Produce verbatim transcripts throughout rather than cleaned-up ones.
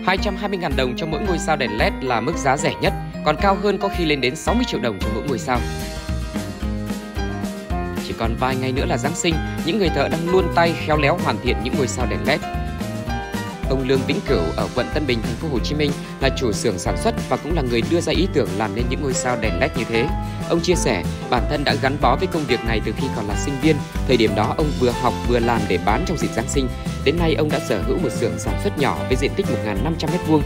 hai trăm hai mươi nghìn đồng cho mỗi ngôi sao đèn led là mức giá rẻ nhất, còn cao hơn có khi lên đến sáu mươi triệu đồng cho mỗi ngôi sao. Chỉ còn vài ngày nữa là Giáng sinh, những người thợ đang luôn tay khéo léo hoàn thiện những ngôi sao đèn led. Ông Lương Vĩnh Cửu ở quận Tân Bình, thành phố Hồ Chí Minh là chủ xưởng sản xuất và cũng là người đưa ra ý tưởng làm nên những ngôi sao đèn led như thế. Ông chia sẻ bản thân đã gắn bó với công việc này từ khi còn là sinh viên. Thời điểm đó ông vừa học vừa làm để bán trong dịp Giáng sinh. Đến nay ông đã sở hữu một xưởng sản xuất nhỏ với diện tích một nghìn năm trăm mét vuông.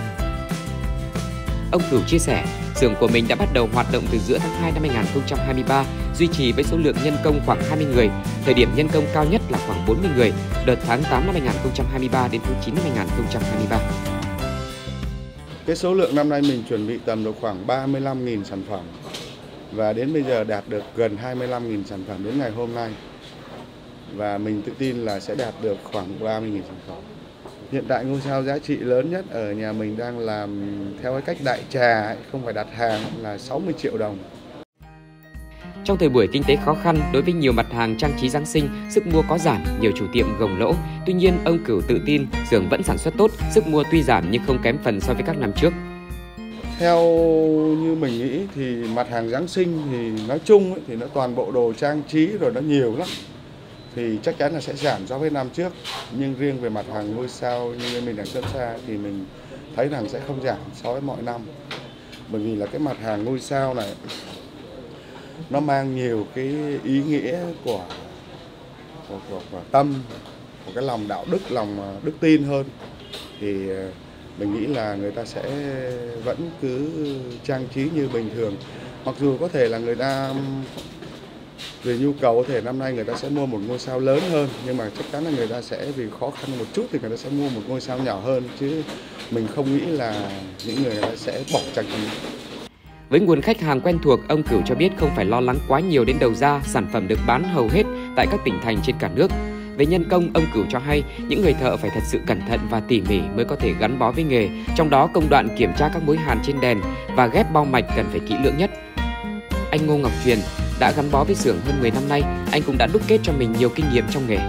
Ông Cửu chia sẻ, xưởng của mình đã bắt đầu hoạt động từ giữa tháng hai năm hai nghìn không trăm hai mươi ba, duy trì với số lượng nhân công khoảng hai mươi người. Thời điểm nhân công cao nhất là khoảng bốn mươi người, đợt tháng tám năm hai nghìn không trăm hai mươi ba đến tháng chín năm hai nghìn không trăm hai mươi ba. Cái số lượng năm nay mình chuẩn bị tầm được khoảng ba mươi lăm nghìn sản phẩm và đến bây giờ đạt được gần hai mươi lăm nghìn sản phẩm đến ngày hôm nay. Và mình tự tin là sẽ đạt được khoảng ba mươi nghìn sản phẩm. Hiện tại ngôi sao giá trị lớn nhất ở nhà mình đang làm theo cái cách đại trà, không phải đặt hàng, là sáu mươi triệu đồng. Trong thời buổi kinh tế khó khăn, đối với nhiều mặt hàng trang trí Giáng sinh, sức mua có giảm, nhiều chủ tiệm gồng lỗ. Tuy nhiên, ông Cửu tự tin xưởng vẫn sản xuất tốt, sức mua tuy giảm nhưng không kém phần so với các năm trước. Theo như mình nghĩ thì mặt hàng Giáng sinh thì nói chung ấy, thì nó toàn bộ đồ trang trí rồi nó nhiều lắm. Thì chắc chắn là sẽ giảm so với năm trước. Nhưng riêng về mặt hàng ngôi sao như mình đang xuất ra thì mình thấy rằng sẽ không giảm so với mọi năm. Bởi vì là cái mặt hàng ngôi sao này nó mang nhiều cái ý nghĩa của, của, của, của tâm, của cái lòng đạo đức, lòng đức tin hơn. Thì mình nghĩ là người ta sẽ vẫn cứ trang trí như bình thường. Mặc dù có thể là người ta về nhu cầu, có thể năm nay người ta sẽ mua một ngôi sao lớn hơn, nhưng mà chắc chắn là người ta sẽ vì khó khăn một chút thì người ta sẽ mua một ngôi sao nhỏ hơn, chứ mình không nghĩ là những người, người ta sẽ bỏ trang trí. Với nguồn khách hàng quen thuộc, ông Cửu cho biết không phải lo lắng quá nhiều đến đầu ra, sản phẩm được bán hầu hết tại các tỉnh thành trên cả nước. Về nhân công, ông Cửu cho hay những người thợ phải thật sự cẩn thận và tỉ mỉ mới có thể gắn bó với nghề. Trong đó công đoạn kiểm tra các mối hàn trên đèn và ghép bao mạch cần phải kỹ lưỡng nhất. Anh Ngô Ngọc Truyền đã gắn bó với xưởng hơn mười năm nay, anh cũng đã đúc kết cho mình nhiều kinh nghiệm trong nghề.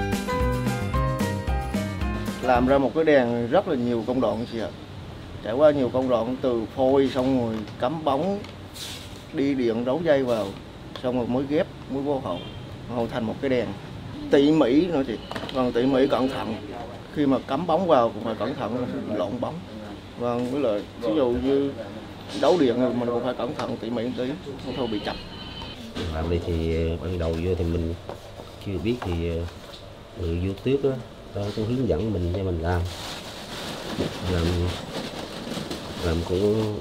Làm ra một cái đèn rất là nhiều công đoạn chị ạ. Trải qua nhiều công đoạn từ phôi xong rồi cắm bóng, đi điện đấu dây vào, xong rồi mới ghép, mới vô hậu, hậu thành một cái đèn. Tỉ mỉ nữa chị, còn tỉ mỉ cẩn thận. Khi mà cắm bóng vào cũng phải cẩn thận lộn bóng. Vâng, với lại ví dụ như đấu điện mình cũng phải cẩn thận tỉ mỉ một tí, không thôi bị chập. Làm đây thì ban đầu vô thì mình chưa biết thì người vô tước đó, đó cũng hướng dẫn mình cho mình làm. Làm làm cũng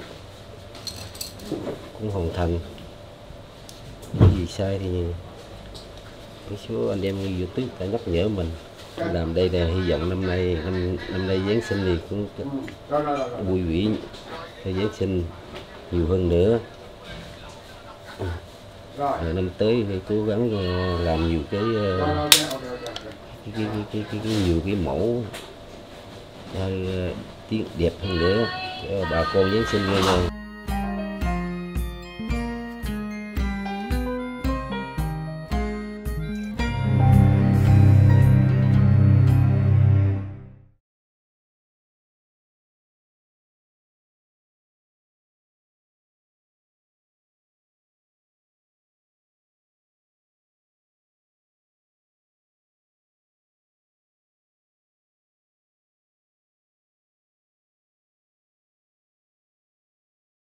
cũng hoàn thành. Cái gì sai thì cái số anh em vô tước đã nhắc nhở mình. Làm đây là hy vọng năm nay năm năm nay Giáng sinh thì cũng vui vẻ cho Giáng sinh nhiều hơn nữa. Rồi năm tới phải cố gắng làm nhiều cái cái cái cái, cái, cái nhiều cái mẫu tiếng đẹp hơn nữa cho bà con Giáng sinh nghe nhau.